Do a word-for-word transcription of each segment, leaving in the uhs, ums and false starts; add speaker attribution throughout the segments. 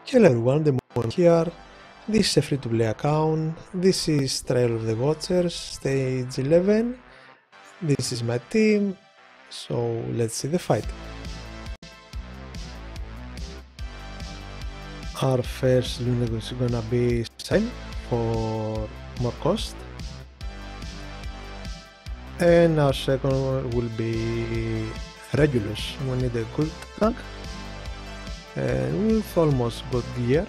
Speaker 1: Hello everyone, the Moon here. This is a free-to-play account. This is Trial of the Watchers, stage eleven. This is my team, so let's see the fight. Our first unit is gonna be Sign for more cost. And our second one will be Regulus. We need a good tank. And we've almost got gear.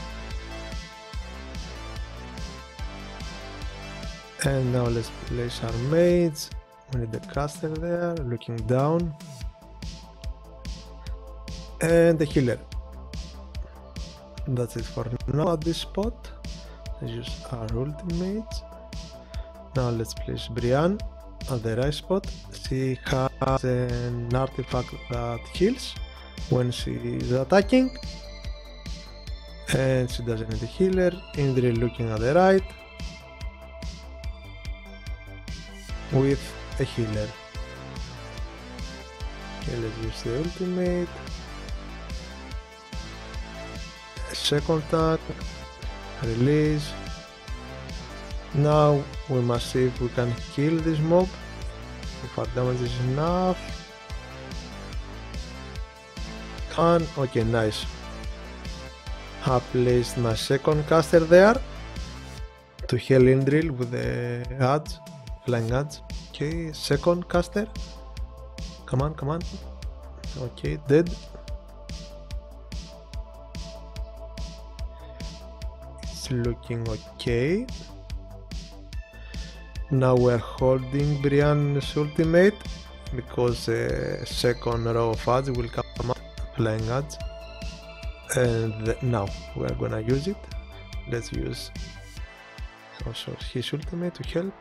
Speaker 1: And now let's place our mages. We need the caster there, looking down. And the healer. That's it for now at this spot. Let's use our ultimates. Now let's place Brienne at the right spot. She has an artifact that heals when she is attacking, and she doesn't need a healer. Indri looking at the right with a healer. Okay, let's use the ultimate. Second attack, release. Now we must see if we can kill this mob, if our damage is enough. Can, okay, nice. I placed my second caster there to heal Indril with the ads, flying ads. Okay, second caster. Come on, come on. Okay, dead. It's looking okay. Now we're holding Brienne's ultimate because the uh, second row of ads will come up, flying ads. And now we're gonna use it. Let's use also his ultimate to help.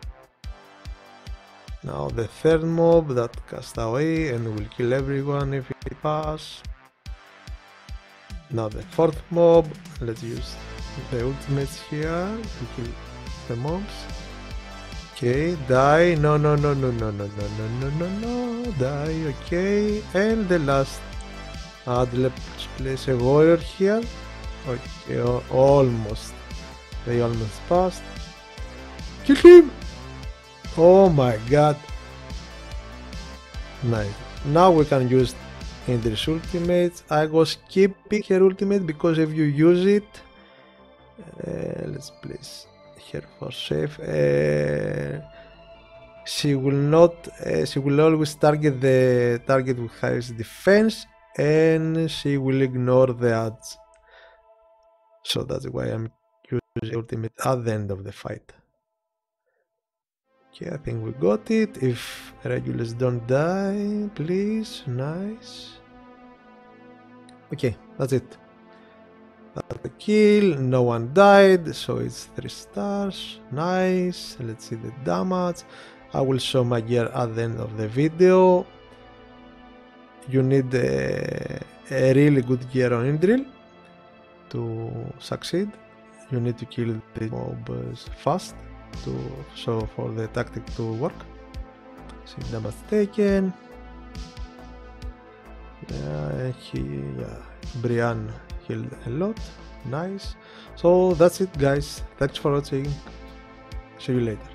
Speaker 1: Now the third mob that cast away and will kill everyone if it pass. Now the fourth mob. Let's use the ultimates here to kill the mobs. Okay, die. No, no, no, no, no, no, no, no, no, no, no. Die. Okay, and the last. Add, let's place a warrior here. Okay, almost. They almost passed. Kill him! Oh my god. Nice. Now we can use Indri's ultimate. I was keeping her ultimate because if you use it, uh, let's place her for safe. Uh, she will not. Uh, she will always target the target with highest defense, and she will ignore the ads. So that's why I'm using ultimate at the end of the fight. Okay, I think we got it. If Regulus don't die, please. Nice. Okay, that's it. That's the kill. No one died, so it's three stars. Nice. Let's see the damage. I will show my gear at the end of the video. You need a, a really good gear on Indril to succeed. You need to kill the mobs fast to so for the tactic to work. See damage taken. Yeah, he yeah. Brienne healed a lot. Nice. So that's it, guys. Thanks for watching. See you later.